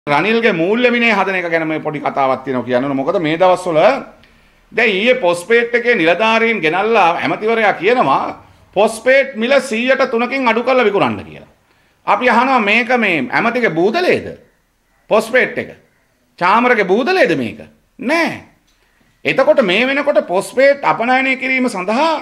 රනිල්ගේ මූල්‍ය විනය හදන එක ගැන මේ පොඩි කතාවක් තියෙනවා කියන්න. මොකද මේ දවස්වල දැන් ඊයේ පොස්පේට් එකේ නිලධාරීන් ගෙනල්ලා ඇමතිවරයා කියනවා පොස්පේට් මිල 100ට 3කින් අඩු කරලා විකුණන්න කියලා. අපි අහනවා මේක මේ ඇමතිගේ බූදලේද? පොස්පේට් එක. චාමරගේ බූදලේද මේක? නෑ. එතකොට මේ වෙනකොට පොස්පේට් අපනයනය කිරීම සඳහා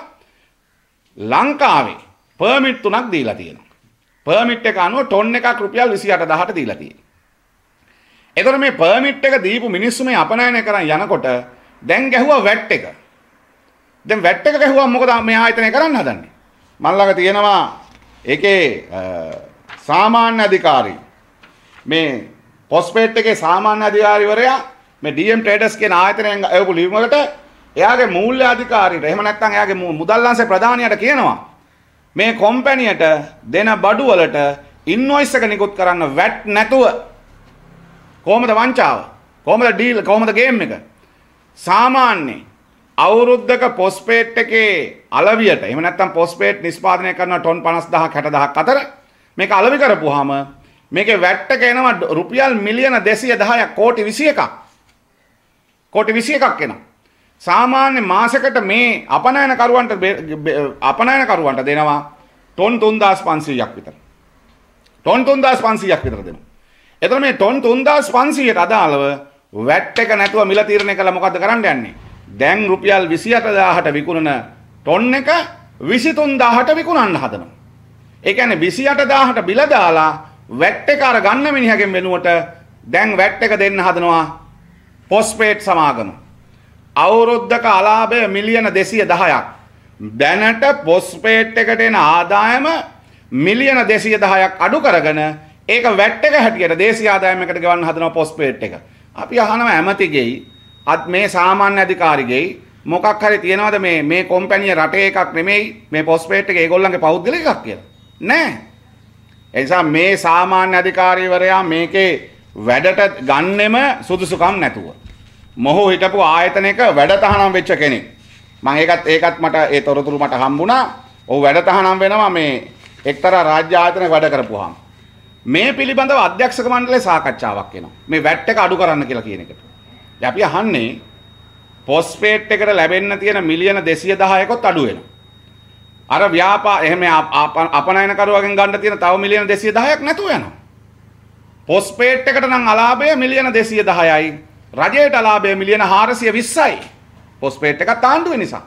ලංකාවේ පර්මිට් 3ක් දීලා තියෙනවා. පර්මිට් එක අනුව ටොන් එකක් රුපියල් 28000ට දීලා තියෙනවා. එතකොට මේ පර්මිට් එක දීපු මිනිස්සු මේ අපනයනය කරන් යනකොට දැන් ගැහුවා වැට් එක. දැන් වැට් එක ගැහුවම මොකද මේ ආයතනය කරන්න හදන්නේ? මන් ළඟ තියෙනවා ඒකේ සාමාන්‍ය අධිකාරී මේ පොස්පේට් එකේ සාමාන්‍ය අධිකාරීවරයා මේ DM Traders කියන ආයතනයෙන් එවපු ලියුමකට එයාගේ මූල්‍ය අධිකාරීට එහෙම නැත්නම් එයාගේ මුදල් අංශේ ප්‍රධානියට කියනවා මේ කම්පැනියට දෙන බඩු වලට ඉන්වොයිස් එක නිකුත් කරන්න වැට් නැතුව කොහොමද වංචාව? කොහොමද ඩීල්? කොහොමද ගේම් එක? සාමාන්‍ය අවුරුද්දක පොස්පේට් එකේ අලවියට එහෙම නැත්නම් පොස්පේට් නිෂ්පාදනය කරන ටොන් 50000ක් 60000ක් අතර මේක අලවි කරපුවාම මේකේ වැට් එක එනවා රුපියල් මිලියන 210ක් කෝටි 21ක්. කෝටි 21ක් එනවා. සාමාන්‍ය මාසෙකට මේ අපනයන කරුවන්ට දෙනවා ටොන් 3500ක් විතර. ටොන් 3500ක් විතර දෙනවා. එතකොට මේ ටොන් 3500ට අදාළව වැට් එක නැතුව මිල තීරණය කළා මොකද්ද කරන්න යන්නේ? දැන් රුපියල් 28000ට විකුණන ටොන් එක 23000ට විකුණන්න හදනවා. ඒ කියන්නේ 28000ට බිල දාලා වැට් එක අර ගන්න මිනිහගෙන් වෙනුවට දැන් වැට් එක දෙන්න හදනවා පොස්පේට් සමාගම. අවුරුද්දක අලාභය මිලියන 210ක්. දැනට පොස්පේට් එකට එන ආදායම මිලියන 210ක් අඩු කරගෙන ඒක වැට් එක හැටියට දේශීය ආදායමයකට ගෙවන්න හදනවා පොස්පේට් එක. අපි අහනවා ඇමතිගෙයි අත් මේ සාමාන්‍ය අධිකාරිගෙයි මොකක් හරි තියනවද මේ කම්පැනි රටේ එකක් නෙමෙයි මේ පොස්පේට් එක ඒගොල්ලන්ගේ පෞද්ගලික එකක් කියලා? නෑ. ඒ නිසා මේ සාමාන්‍ය අධිකාරීවරයා මේකේ වැඩට ගන්නෙම සුදුසුකම් නැතුව. මොහු හිටපු ආයතනයක වැඩ තහනම් වෙච්ච කෙනෙක්. මම ඒකත් මට ඒ තොරතුරු මට හම්බුණා. ඔහු වැඩ තහනම් වෙනවා මේ එක්තරා රාජ්‍ය ආයතනයක වැඩ කරපුවාම. මේ පිළිබඳව අධ්‍යක්ෂක මණ්ඩලයේ සාකච්ඡාවක් එනවා. මේ වැට් එක අඩු කරන්න කියලා කියන එකට. දැන් අපි අහන්නේ පොස්පේට් එකට ලැබෙන්න තියෙන මිලියන 210කොත් අඩු වෙනවා. අර එහෙම අපනයනකරුවගෙන් ගන්න තියෙන තව මිලියන 210ක් නැතුව යනවා. පොස්පේට් එකට නම් අලාභය මිලියන 210යි. රජයට අලාභය මිලියන 420යි. පොස්පේට් එකත් ආණ්ඩුවේ නිසා.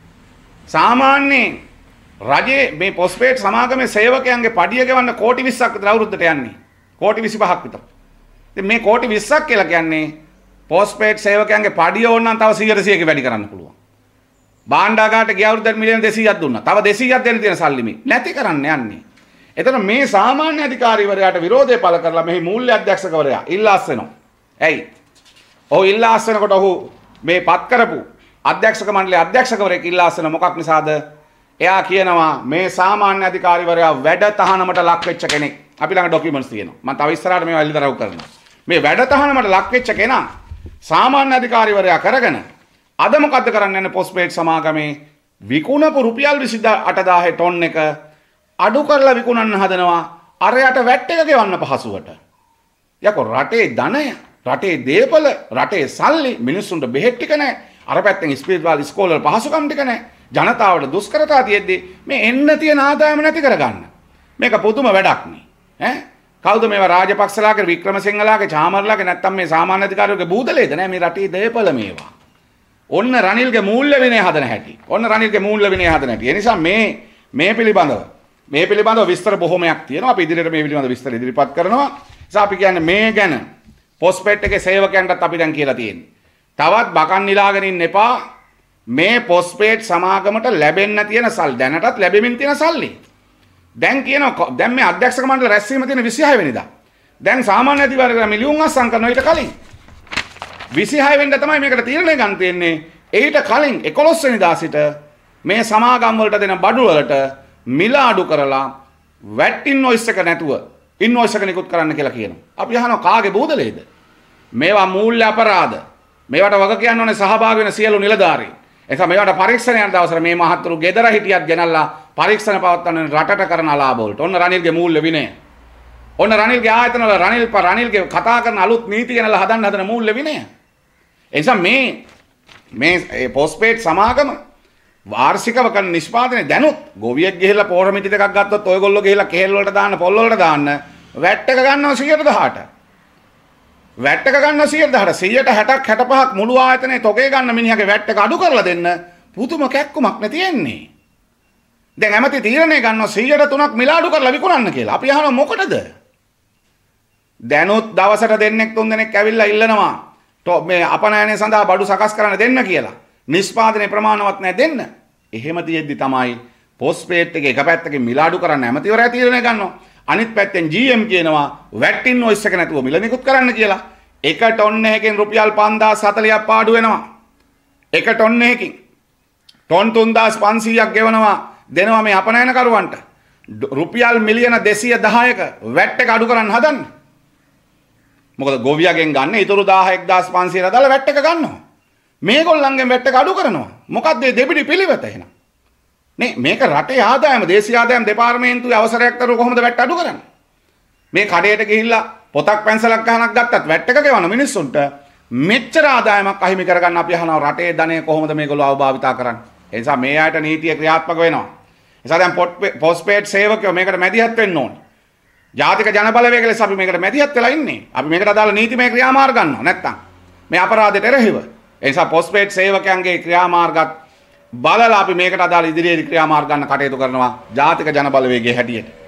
සාමාන්‍යයෙන් රජයේ මේ පොස්පේට් සමාගමේ සේවකයන්ගේ පඩිය ගෙවන්න කෝටි 20ක් විතර අවුරුද්දට යන්නේ. කෝටි 25ක් විතර. ඉතින් මේ කෝටි 20ක් කියලා කියන්නේ පොස්පේට් සේවකයන්ගේ පඩිය ඕන නම් තව 100ක වැඩි කරන්න පුළුවන්. භාණ්ඩාගාරට ගිය අවුරුද්දට මිලියන 200ක් දුන්නා. තව 200ක් දෙන්න තියෙන සල්ලි මේ නැති කරන්න යන්නේ. එතන මේ සාමාන්‍ය අධිකාරීවරයාට විරෝධය පළ කරලා මෙහි මූල්‍ය අධ්‍යක්ෂකවරයා ඉල්ලාස් වෙනවා. ඇයි? ඔහු ඉල්ලාස් වෙනකොට ඔහු මේ පත් කරපු අධ්‍යක්ෂක මණ්ඩලයේ අධ්‍යක්ෂකවරයෙක් ඉල්ලාස් වෙන මොකක් නිසාද? එයා කියනවා මේ සාමාන්‍ය අධිකාරීවරයා වැඩ තහනමට ලක් වෙච්ච කෙනෙක්. අපි ළඟ ડોකියුමන්ට්ස් තියෙනවා. මම තව ඉස්සරහට මේවා එළිදරව් කරනවා. මේ වැඩ තහනමට ලක් වෙච්ච කෙනා සාමාන්‍ය අධිකාරීවරයා කරගෙන අද මොකද්ද කරන්න යන්නේ පොස්පේට් සමාගමේ විකුණපු රුපියල් 28000 ටොන් එක අඩු කරලා විකුණන්න හදනවා අරයට වැට් එක ගෙවන්න පහසුවට. යකෝ රටේ ධනය, රටේ දේපල, රටේ සල්ලි මිනිස්සුන්ට බෙහෙත් ටික නැහැ. අර පැත්තෙන් ස්පීඩ්වල ඉස්කෝලවල පහසුකම් ටික නැහැ. ජනතාවට දුෂ්කරතා තියෙද්දි මේ එන්න තියෙන ආදායම නැති කරගන්න. මේක පුදුම වැඩක් නේ. ඈ කවුද මේවා රාජපක්ෂලාගේ වික්‍රමසිංහලාගේ චාමරලාගේ නැත්තම් මේ සාමාන්‍ය අධිකාරියෝගේ බූදලේද? නෑ මේ රටේ දේපල මේවා. ඔන්න රනිල්ගේ මූල්‍ය විනය හදන හැටි. ඔන්න රනිල්ගේ මූල්‍ය විනය හදන හැටි. ඒ නිසා මේ පිළිබඳව විස්තර බොහොමයක් තියෙනවා. අපි ඉදිරියට මේ පිළිබඳව විස්තර ඉදිරිපත් කරනවා. නිසා අපි කියන්නේ මේ ගැන පොස්පේට් එකේ සේවකයන්ටත් අපි දැන් කියලා තියෙන්නේ. තවත් බකන් නිලාගෙන ඉන්න එපා. මේ පොස්පේට් සමාගමට ලැබෙන්න තියෙන සල්ලි දැනටත් ලැබෙමින් තියෙන සල්ලි. දැන් කියනවා දැන් මේ අධ්‍යක්ෂක මණ්ඩල රැස්වීම තියෙන 26 වෙනිදා. දැන් සාමාන්‍ය අධිකාරිවරයා මිලියන් අස්සම් කරනවා ඊට කලින්. 26 වෙනිදා තමයි මේකට තීරණය ගන්න තියෙන්නේ. ඊට කලින් 11 වෙනිදා සිට මේ සමාගම් වලට දෙන බඩු වලට මිල අඩු කරලා වැට් ඉන්වොයිස් එක නැතුව ඉන්වොයිස් එක නිකුත් කරන්න කියලා කියනවා. අපි අහනවා කාගේ බෝදලේද? මේවා මූල්‍ය අපරාධ. මේවට වග කියන්න ඕනේ සහභාගී වෙන සියලු නිලධාරීන්. එතකොට මේවට පරීක්ෂණ යන දවසට මේ මහත්තුරු ගෙදර හිටියත් ගෙනල්ලා පරීක්ෂණ පවත්වන්න රටට කරන අලාභ වලට. ඔන්න රනිල්ගේ මූල්‍ය විනය. ඔන්න රනිල්ගේ ආයතන වල රනිල්ගේ කතා කරන අලුත් නීති ගැනලා හදන්න හදන මූල්‍ය විනය. ඒ නිසා මේ පොස්පේඩ් සමාගම වාර්ෂිකව කරන නිෂ්පාදනය දැනුත් ගොවියෙක් ගිහිල්ලා පෝර මිටි දෙකක් ගත්තොත් ඔයගොල්ලෝ ගිහිල්ලා කේල් වලට දාන්න පොල් වලට දාන්න වැට් එක ගන්නවා 118ට. වැට් එක ගන්නවා 118ට 160ක් 65ක් මුළු ආයතනයේ තොගේ ගන්න මිනිහගේ වැට් එක අඩු කරලා දෙන්න පුදුම කැක්කුමක් නේ තියෙන්නේ. දැන් ඇමති තීරණය ගන්නවා 103ක් මිල අඩු කරලා විකුණන්න කියලා. අපි අහනවා මොකටද? දැනුත් දවසට දෙන්නෙක් තුන් දෙනෙක් ඇවිල්ලා ඉල්ලනවා මේ අපනයනය සඳහා බඩු සකස් කරන්න දෙන්න කියලා. නිෂ්පාදනයේ ප්‍රමාණවත් නැහැ දෙන්න. එහෙම තියෙද්දි තමයි පොස්පේට් එකේ එක පැත්තකින් මිල අඩු කරන්න ඇමතිවරයා තීරණය ගන්නවා. අනිත් පැත්තෙන් GM කියනවා වැට් ඉන්වොයිස් එක නැතුව මිල නිකුත් කරන්න කියලා. එක ටොන් එකකින් රුපියල් 5040ක් පාඩු වෙනවා. එක ටොන් එකකින් ටොන් 3500ක් ගෙවනවා දෙනවා මේ අපනයනකරුවන්ට. රුපියල් මිලියන 210ක වැට් එක අඩු කරන්න හදන්නේ. මොකද ගොවියගෙන් ගන්න ඊටු 1000 1500 දාලා වැට් එක ගන්නවා. මේගොල්ලන්ගෙන් වැට් එක අඩු කරනවා. මොකද්ද මේ දෙබිඩි පිළිවෙත එහෙනම්? නේ මේක රටේ ආදායම දේශීය ආදායම දෙපාර්තමේන්තුවේ අවසරයක් දරුව කොහොමද වැට් අඩු කරන්නේ? මේ කඩේට ගිහිල්ලා පොතක් පැන්සලක් ගහනක් ගත්තත් වැට් එක ගෙවන මිනිස්සුන්ට මෙච්චර ආදායමක් අහිමි කරගන්න අපි අහනවා රටේ ධනය කොහොමද මේගොල්ලෝ අවභාවිතා කරන්නේ? ඒ නිසා මේ ආයත නීතිය ක්‍රියාත්මක වෙනවා. ඒ නිසා දැන් පොස්පේඩ් සේවකයෝ මේකට මැදිහත් වෙන්න ඕනේ. ජාතික ජනබලවේග ලෙස අපි මේකට මැදිහත් වෙලා ඉන්නේ. අපි මේකට අදාළ නීතිමය ක්‍රියාමාර්ග ගන්නවා නැත්තම් මේ අපරාධයට එරෙහිව. ඒ නිසා පොස්පේඩ් සේවකයන්ගේ ක්‍රියාමාර්ගත් බලලා අපි මේකට අදාළ ඉදිරියේ ක්‍රියාමාර්ග ගන්න කටයුතු කරනවා ජාතික ජනබලවේගයේ හැටියට.